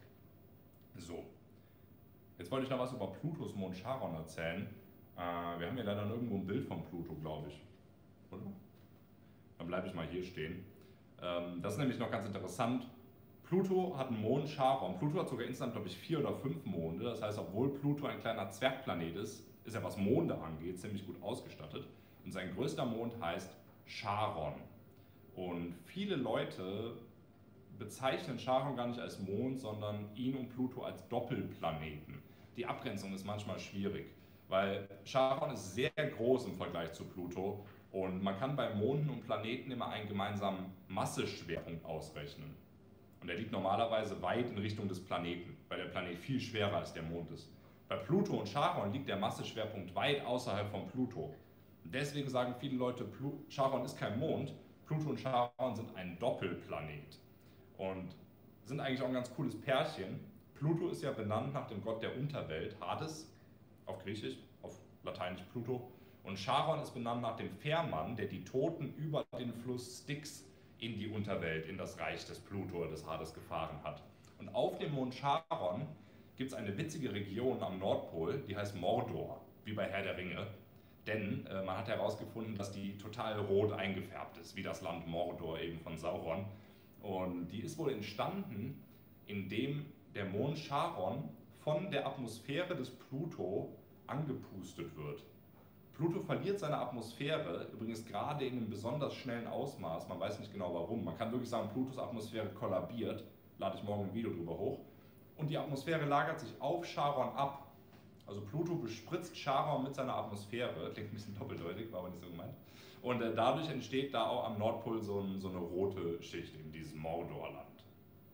So, jetzt wollte ich noch was über Plutos Mond Charon erzählen. Äh, wir haben ja leider irgendwo ein Bild von Pluto, glaube ich. Oder? Dann bleibe ich mal hier stehen. Ähm, das ist nämlich noch ganz interessant. Pluto hat einen Mond Charon. Pluto hat sogar insgesamt, glaube ich, vier oder fünf Monde. Das heißt, obwohl Pluto ein kleiner Zwergplanet ist, ist er, was Monde angeht, ziemlich gut ausgestattet. Und sein größter Mond heißt Charon. Und viele Leute bezeichnen Charon gar nicht als Mond, sondern ihn und Pluto als Doppelplaneten. Die Abgrenzung ist manchmal schwierig, weil Charon ist sehr groß im Vergleich zu Pluto und man kann bei Monden und Planeten immer einen gemeinsamen Masseschwerpunkt ausrechnen. Und der liegt normalerweise weit in Richtung des Planeten, weil der Planet viel schwerer als der Mond ist. Bei Pluto und Charon liegt der Masseschwerpunkt weit außerhalb von Pluto. Und deswegen sagen viele Leute, Charon ist kein Mond, Pluto und Charon sind ein Doppelplanet. Und sind eigentlich auch ein ganz cooles Pärchen. Pluto ist ja benannt nach dem Gott der Unterwelt, Hades, auf Griechisch, auf Lateinisch Pluto. Und Charon ist benannt nach dem Fährmann, der die Toten über den Fluss Styx in die Unterwelt, in das Reich des Pluto oder des Hades gefahren hat. Und auf dem Mond Charon gibt es eine witzige Region am Nordpol, die heißt Mordor, wie bei Herr der Ringe. Denn äh, man hat herausgefunden, dass die total rot eingefärbt ist, wie das Land Mordor eben von Sauron. Und die ist wohl entstanden, indem der Mond Charon von der Atmosphäre des Pluto angepustet wird. Pluto verliert seine Atmosphäre, übrigens gerade in einem besonders schnellen Ausmaß, man weiß nicht genau warum. Man kann wirklich sagen, Plutos Atmosphäre kollabiert, lade ich morgen ein Video drüber hoch. Und die Atmosphäre lagert sich auf Charon ab. Also Pluto bespritzt Charon mit seiner Atmosphäre, klingt ein bisschen doppeldeutig, war aber nicht so gemeint. Und äh, dadurch entsteht da auch am Nordpol so, ein, so eine rote Schicht, in diesem Mordorland.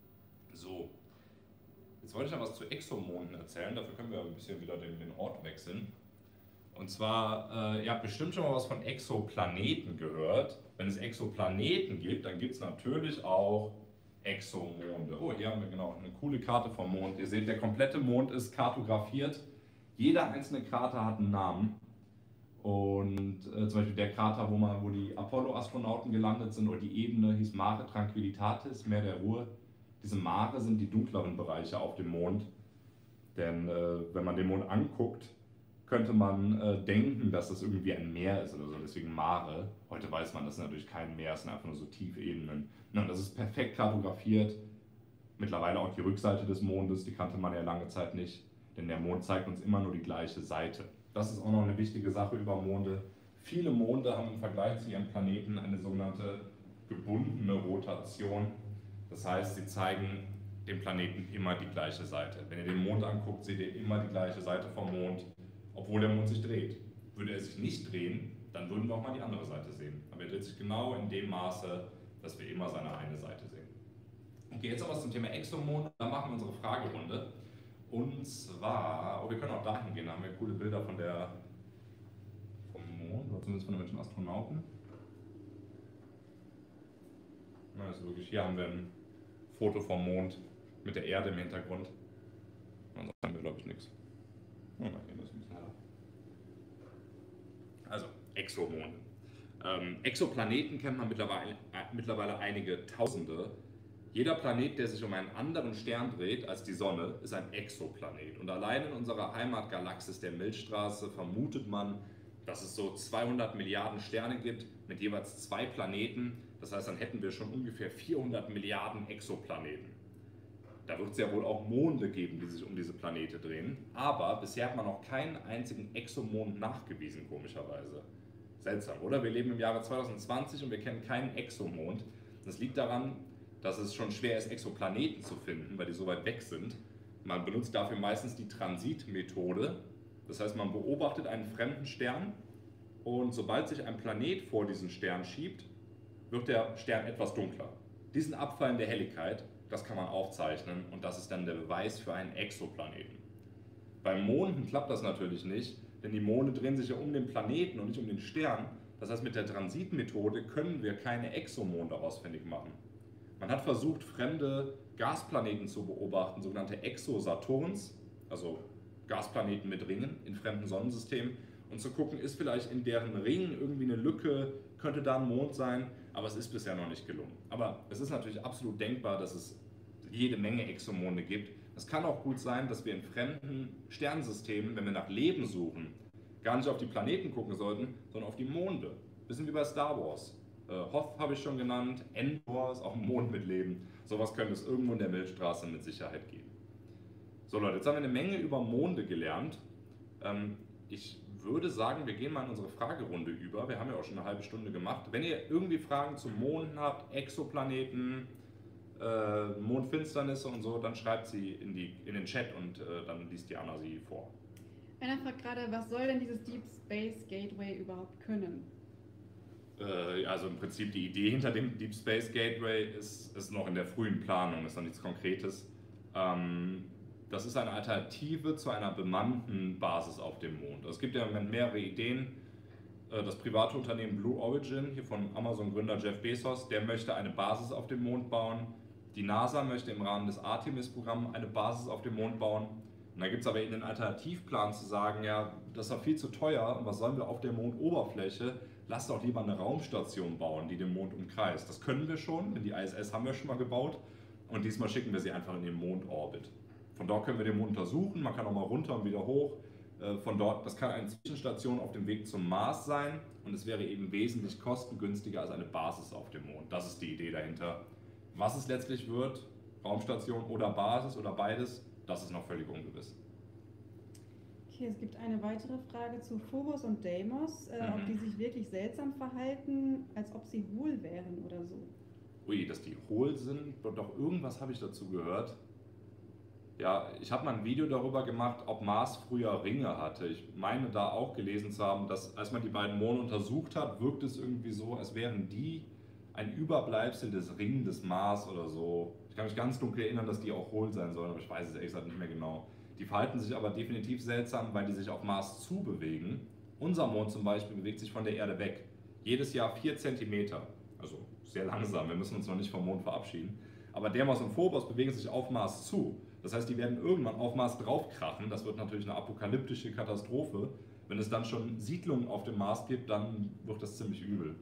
So, jetzt wollte ich noch was zu Exomonden erzählen, dafür können wir ein bisschen wieder den, den Ort wechseln. Und zwar, äh, ihr habt bestimmt schon mal was von Exoplaneten gehört. Wenn es Exoplaneten gibt, dann gibt es natürlich auch Exomonde. Oh, hier haben wir genau eine coole Karte vom Mond. Ihr seht, der komplette Mond ist kartografiert. Jeder einzelne Krater hat einen Namen. Und äh, zum Beispiel der Krater, wo, man, wo die Apollo-Astronauten gelandet sind, oder die Ebene hieß Mare Tranquillitatis, Meer der Ruhe. Diese Mare sind die dunkleren Bereiche auf dem Mond. Denn äh, wenn man den Mond anguckt, könnte man äh, denken, dass das irgendwie ein Meer ist oder so, deswegen Mare. Heute weiß man, das ist natürlich kein Meer, es sind einfach nur so tiefe Ebenen. Und das ist perfekt kartografiert. Mittlerweile auch die Rückseite des Mondes, die kannte man ja lange Zeit nicht, denn der Mond zeigt uns immer nur die gleiche Seite. Das ist auch noch eine wichtige Sache über Monde. Viele Monde haben im Vergleich zu ihren Planeten eine sogenannte gebundene Rotation. Das heißt, sie zeigen dem Planeten immer die gleiche Seite. Wenn ihr den Mond anguckt, seht ihr immer die gleiche Seite vom Mond. obwohl der Mond sich dreht. Würde er sich nicht drehen, dann würden wir auch mal die andere Seite sehen. Aber er dreht sich genau in dem Maße, dass wir immer seine eine Seite sehen. Okay, jetzt aber zum Thema Exomond. Da machen wir unsere Fragerunde. Und zwar, oh, wir können auch dahin gehen, da haben wir coole Bilder von der, vom Mond, oder zumindest von irgendwelchen Astronauten. Na, also wirklich, hier haben wir ein Foto vom Mond mit der Erde im Hintergrund. Ansonsten haben wir, glaube ich, nichts. Oh, okay, das ist ein bisschen heller. Also, Exomonde. Ähm, Exoplaneten kennt man mittlerweile, äh, mittlerweile einige Tausende. Jeder Planet, der sich um einen anderen Stern dreht als die Sonne, ist ein Exoplanet. Und allein in unserer Heimatgalaxis der Milchstraße vermutet man, dass es so zweihundert Milliarden Sterne gibt mit jeweils zwei Planeten. Das heißt, dann hätten wir schon ungefähr vierhundert Milliarden Exoplaneten. Da wird es ja wohl auch Monde geben, die sich um diese Planete drehen. Aber bisher hat man noch keinen einzigen Exomond nachgewiesen, komischerweise. Seltsam, oder? Wir leben im Jahre zweitausendzwanzig und wir kennen keinen Exomond. Das liegt daran, dass es schon schwer ist, Exoplaneten zu finden, weil die so weit weg sind. Man benutzt dafür meistens die Transitmethode. Das heißt, man beobachtet einen fremden Stern und sobald sich ein Planet vor diesen Stern schiebt, wird der Stern etwas dunkler. Diesen Abfall in der Helligkeit, das kann man aufzeichnen und das ist dann der Beweis für einen Exoplaneten. Beim Monden klappt das natürlich nicht, denn die Monde drehen sich ja um den Planeten und nicht um den Stern. Das heißt, mit der Transitmethode können wir keine Exomonde ausfindig machen. Man hat versucht, fremde Gasplaneten zu beobachten, sogenannte Exosaturns, also Gasplaneten mit Ringen in fremden Sonnensystemen, und zu gucken, ist vielleicht in deren Ringen irgendwie eine Lücke, könnte da ein Mond sein, aber es ist bisher noch nicht gelungen. Aber es ist natürlich absolut denkbar, dass es jede Menge Exomonde gibt. Es kann auch gut sein, dass wir in fremden Sternsystemen, wenn wir nach Leben suchen, gar nicht auf die Planeten gucken sollten, sondern auf die Monde. Bisschen wie bei Star Wars. Hoth habe ich schon genannt, Endor ist auch ein Mond mit Leben. Sowas könnte es irgendwo in der Milchstraße mit Sicherheit geben. So Leute, jetzt haben wir eine Menge über Monde gelernt. Ich würde sagen, wir gehen mal in unsere Fragerunde über. Wir haben ja auch schon eine halbe Stunde gemacht. Wenn ihr irgendwie Fragen zu Monden habt, Exoplaneten, äh, Mondfinsternisse und so, dann schreibt sie in, die, in den Chat und äh, dann liest die Anna sie vor. Einer fragt gerade, was soll denn dieses Deep Space Gateway überhaupt können? Also im Prinzip die Idee hinter dem Deep Space Gateway ist, ist noch in der frühen Planung, ist noch nichts Konkretes. Ähm, das ist eine Alternative zu einer bemannten Basis auf dem Mond. Es gibt ja im Moment mehrere Ideen. Das private Unternehmen Blue Origin, hier von Amazon-Gründer Jeff Bezos, der möchte eine Basis auf dem Mond bauen. Die NASA möchte im Rahmen des Artemis-Programms eine Basis auf dem Mond bauen. Und da gibt es aber eben den Alternativplan zu sagen, ja, das ist doch viel zu teuer und was sollen wir auf der Mondoberfläche? Lass doch lieber eine Raumstation bauen, die den Mond umkreist. Das können wir schon, denn die I S S haben wir schon mal gebaut und diesmal schicken wir sie einfach in den Mondorbit. Von dort können wir den Mond untersuchen, man kann auch mal runter und wieder hoch. Von dort, das kann eine Zwischenstation auf dem Weg zum Mars sein und es wäre eben wesentlich kostengünstiger als eine Basis auf dem Mond. Das ist die Idee dahinter. Was es letztlich wird, Raumstation oder Basis oder beides, das ist noch völlig ungewiss. Okay, es gibt eine weitere Frage zu Phobos und Deimos, äh, Mhm. ob die sich wirklich seltsam verhalten, als ob sie hohl wären oder so. Ui, dass die hohl sind, doch irgendwas habe ich dazu gehört. Ja, ich habe mal ein Video darüber gemacht, ob Mars früher Ringe hatte. Ich meine da auch gelesen zu haben, dass als man die beiden Monde untersucht hat, wirkt es irgendwie so, als wären die ein Überbleibsel des Ring des Mars oder so. Ich kann mich ganz dunkel erinnern, dass die auch hohl sein sollen, aber ich weiß es ehrlich gesagt nicht mehr genau. Die verhalten sich aber definitiv seltsam, weil die sich auf Mars zubewegen. Unser Mond zum Beispiel bewegt sich von der Erde weg. Jedes Jahr vier Zentimeter. Also sehr langsam, wir müssen uns noch nicht vom Mond verabschieden. Aber Deimos und Phobos bewegen sich auf Mars zu. Das heißt, die werden irgendwann auf Mars draufkrachen. Das wird natürlich eine apokalyptische Katastrophe. Wenn es dann schon Siedlungen auf dem Mars gibt, dann wird das ziemlich übel.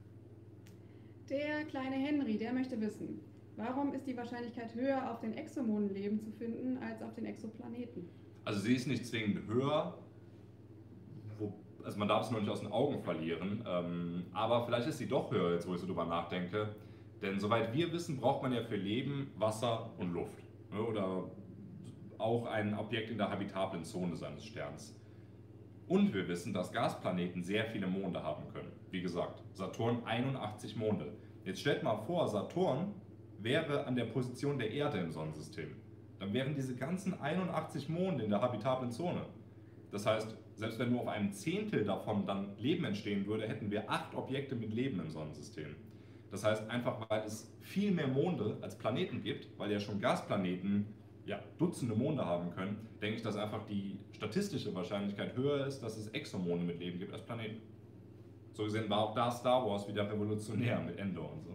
Der kleine Henry, der möchte wissen, warum ist die Wahrscheinlichkeit höher, auf den Exomonden Leben zu finden, als auf den Exoplaneten? Also sie ist nicht zwingend höher, wo, also man darf es nur nicht aus den Augen verlieren, ähm, aber vielleicht ist sie doch höher, jetzt wo ich so drüber nachdenke. Denn soweit wir wissen, braucht man ja für Leben Wasser und Luft. Ne? Oder auch ein Objekt in der habitablen Zone seines Sterns. Und wir wissen, dass Gasplaneten sehr viele Monde haben können. Wie gesagt, Saturn einundachtzig Monde. Jetzt stellt mal vor, Saturn wäre an der Position der Erde im Sonnensystem. Dann wären diese ganzen einundachtzig Monde in der habitablen Zone. Das heißt, selbst wenn nur auf einem Zehntel davon dann Leben entstehen würde, hätten wir acht Objekte mit Leben im Sonnensystem. Das heißt, einfach weil es viel mehr Monde als Planeten gibt, weil ja schon Gasplaneten ja, Dutzende Monde haben können, denke ich, dass einfach die statistische Wahrscheinlichkeit höher ist, dass es Exomonde mit Leben gibt als Planeten. So gesehen war auch da Star Wars wieder revolutionär mit Endor und so.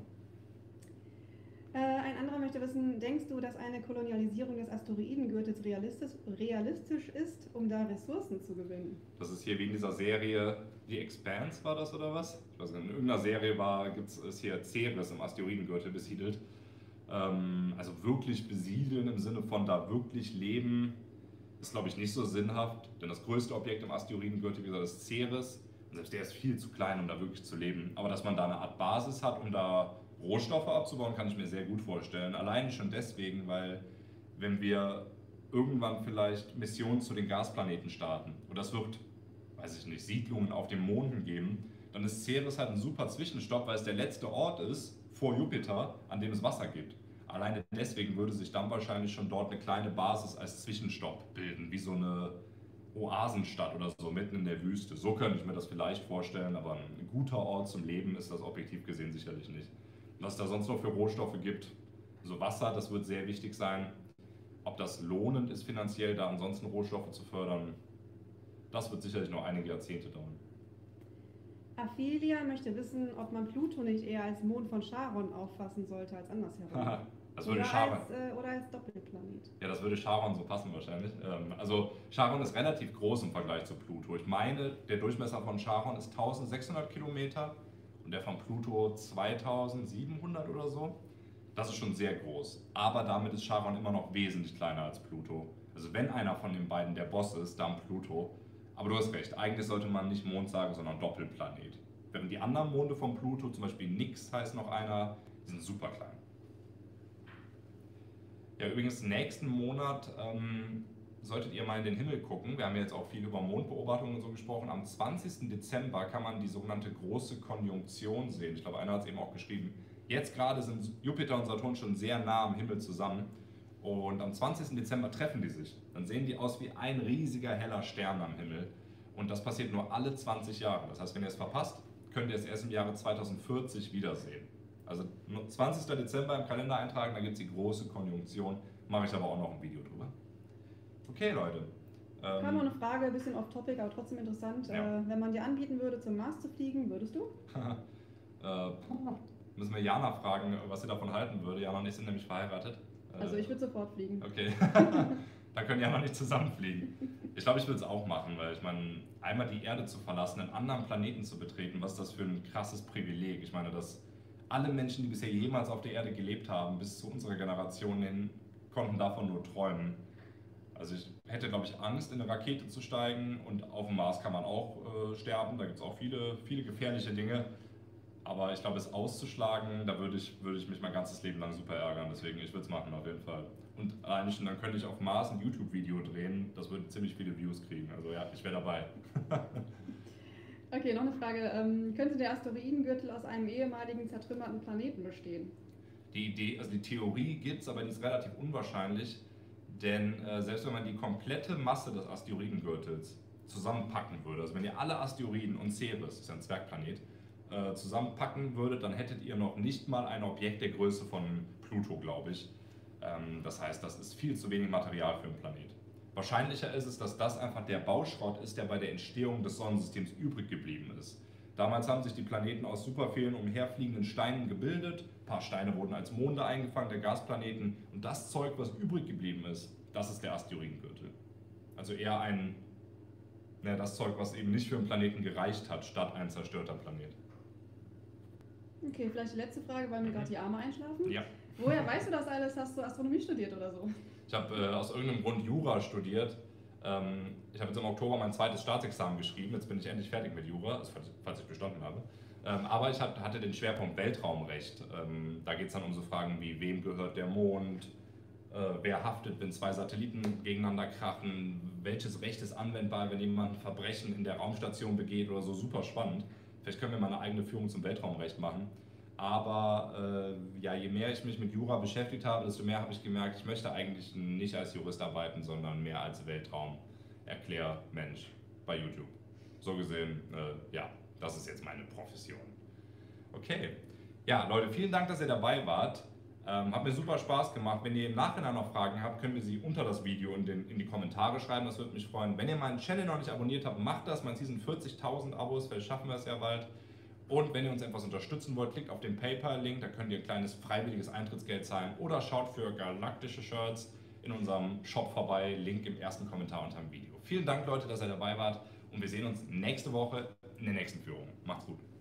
Äh, ein anderer möchte wissen, denkst du, dass eine Kolonialisierung des Asteroidengürtels realistisch, realistisch ist, um da Ressourcen zu gewinnen? Das ist hier wie in dieser Serie, die Expanse war das oder was? Ich weiß nicht, in irgendeiner Serie war, gibt es hier Ceres im Asteroidengürtel besiedelt. Ähm, also wirklich besiedeln im Sinne von da wirklich leben, ist glaube ich nicht so sinnhaft, denn das größte Objekt im Asteroidengürtel, wie gesagt, ist Ceres. Und selbst der ist viel zu klein, um da wirklich zu leben. Aber dass man da eine Art Basis hat, um da Rohstoffe abzubauen, kann ich mir sehr gut vorstellen. Allein schon deswegen, weil wenn wir irgendwann vielleicht Missionen zu den Gasplaneten starten und das wird, weiß ich nicht, Siedlungen auf den Monden geben, dann ist Ceres halt ein super Zwischenstopp, weil es der letzte Ort ist vor Jupiter, an dem es Wasser gibt. Alleine deswegen würde sich dann wahrscheinlich schon dort eine kleine Basis als Zwischenstopp bilden, wie so eine Oasenstadt oder so mitten in der Wüste. So könnte ich mir das vielleicht vorstellen, aber ein guter Ort zum Leben ist das objektiv gesehen sicherlich nicht. Was da sonst noch für Rohstoffe gibt, so Wasser, das wird sehr wichtig sein. Ob das lohnend ist finanziell, da ansonsten Rohstoffe zu fördern, das wird sicherlich noch einige Jahrzehnte dauern. Aphelia möchte wissen, ob man Pluto nicht eher als Mond von Charon auffassen sollte als andersherum. Das würde oder, Charon. als, äh, oder als Doppelplanet. Ja, das würde Charon so passen wahrscheinlich. Ähm, also Charon ist relativ groß im Vergleich zu Pluto. Ich meine, der Durchmesser von Charon ist eintausendsechshundert Kilometer und der von Pluto zweitausendsiebenhundert oder so. Das ist schon sehr groß. Aber damit ist Charon immer noch wesentlich kleiner als Pluto. Also wenn einer von den beiden der Boss ist, dann Pluto. Aber du hast recht, eigentlich sollte man nicht Mond sagen, sondern Doppelplanet. Während die anderen Monde von Pluto, zum Beispiel Nix heißt noch einer, die sind super klein. Ja, übrigens, nächsten Monat ähm, solltet ihr mal in den Himmel gucken. Wir haben ja jetzt auch viel über Mondbeobachtungen und so gesprochen. Am zwanzigsten Dezember kann man die sogenannte große Konjunktion sehen. Ich glaube, einer hat es eben auch geschrieben. Jetzt gerade sind Jupiter und Saturn schon sehr nah am Himmel zusammen. Und am zwanzigsten Dezember treffen die sich. Dann sehen die aus wie ein riesiger heller Stern am Himmel. Und das passiert nur alle zwanzig Jahre. Das heißt, wenn ihr es verpasst, könnt ihr es erst im Jahre zweitausendvierzig wiedersehen. Also zwanzigsten Dezember im Kalender eintragen, da gibt es die große Konjunktion. Mache ich aber auch noch ein Video drüber. Okay, Leute. Ähm, Kam noch eine Frage, ein bisschen off-topic, aber trotzdem interessant. Ja. Äh, wenn man dir anbieten würde, zum Mars zu fliegen, würdest du? äh, müssen wir Jana fragen, was sie davon halten würde. Jana und ich sind nämlich verheiratet. Also ich würde sofort fliegen. Okay. Dann können Jana nicht zusammenfliegen. Ich glaube, ich würde es auch machen, weil ich meine, einmal die Erde zu verlassen, einen anderen Planeten zu betreten, was ist das für ein krasses Privileg. Ich meine, dass alle Menschen, die bisher jemals auf der Erde gelebt haben, bis zu unserer Generation hin, konnten davon nur träumen. Also ich hätte, glaube ich, Angst, in eine Rakete zu steigen und auf dem Mars kann man auch äh, sterben, da gibt es auch viele, viele gefährliche Dinge. Aber ich glaube, es auszuschlagen, da würde ich, würde ich mich mein ganzes Leben lang super ärgern. Deswegen, ich würde es machen auf jeden Fall. Und allein schon, dann könnte ich auf Mars ein YouTube-Video drehen, das würde ziemlich viele Views kriegen. Also ja, ich wäre dabei. Okay, noch eine Frage. Ähm, könnte der Asteroidengürtel aus einem ehemaligen zertrümmerten Planeten bestehen? Die Idee, also die Theorie gibt es, aber die ist relativ unwahrscheinlich. Denn äh, selbst wenn man die komplette Masse des Asteroidengürtels zusammenpacken würde, also wenn ihr alle Asteroiden und Ceres, das ist ja ein Zwergplanet, äh, zusammenpacken würdet, dann hättet ihr noch nicht mal ein Objekt der Größe von Pluto, glaube ich. Ähm, das heißt, das ist viel zu wenig Material für einen Planet. Wahrscheinlicher ist es, dass das einfach der Bauschrott ist, der bei der Entstehung des Sonnensystems übrig geblieben ist. Damals haben sich die Planeten aus super vielen umherfliegenden Steinen gebildet. Ein paar Steine wurden als Monde eingefangen, der Gasplaneten. Und das Zeug, was übrig geblieben ist, das ist der Asteroidengürtel. Also eher ein, ne, das Zeug, was eben nicht für einen Planeten gereicht hat, statt ein zerstörter Planet. Okay, vielleicht die letzte Frage, weil mir gerade die Arme einschlafen. Ja. Woher weißt du das alles? Hast du Astronomie studiert oder so? Ich habe äh, aus irgendeinem Grund Jura studiert. Ähm, ich habe jetzt im Oktober mein zweites Staatsexamen geschrieben. Jetzt bin ich endlich fertig mit Jura, also falls, falls ich bestanden habe. Ähm, aber ich hat, hatte den Schwerpunkt Weltraumrecht. Ähm, da geht es dann um so Fragen wie, wem gehört der Mond, äh, wer haftet, wenn zwei Satelliten gegeneinander krachen, welches Recht ist anwendbar, wenn jemand ein Verbrechen in der Raumstation begeht oder so. Super spannend. Vielleicht können wir mal eine eigene Führung zum Weltraumrecht machen. Aber äh, ja, je mehr ich mich mit Jura beschäftigt habe, desto mehr habe ich gemerkt, ich möchte eigentlich nicht als Jurist arbeiten, sondern mehr als Weltraumexperte. Erklärmensch bei YouTube. So gesehen, äh, ja, das ist jetzt meine Profession. Okay, ja Leute, vielen Dank, dass ihr dabei wart. Ähm, hat mir super Spaß gemacht. Wenn ihr im Nachhinein noch Fragen habt, könnt ihr sie unter das Video in, den, in die Kommentare schreiben. Das würde mich freuen. Wenn ihr meinen Channel noch nicht abonniert habt, macht das. Mein Ziel sind vierzigtausend Abos, vielleicht schaffen wir es ja bald. Und wenn ihr uns etwas unterstützen wollt, klickt auf den PayPal-Link. Da könnt ihr ein kleines freiwilliges Eintrittsgeld zahlen. Oder schaut für galaktische Shirts in unserem Shop vorbei. Link im ersten Kommentar unter dem Video. Vielen Dank, Leute, dass ihr dabei wart. Und wir sehen uns nächste Woche in der nächsten Führung. Macht's gut.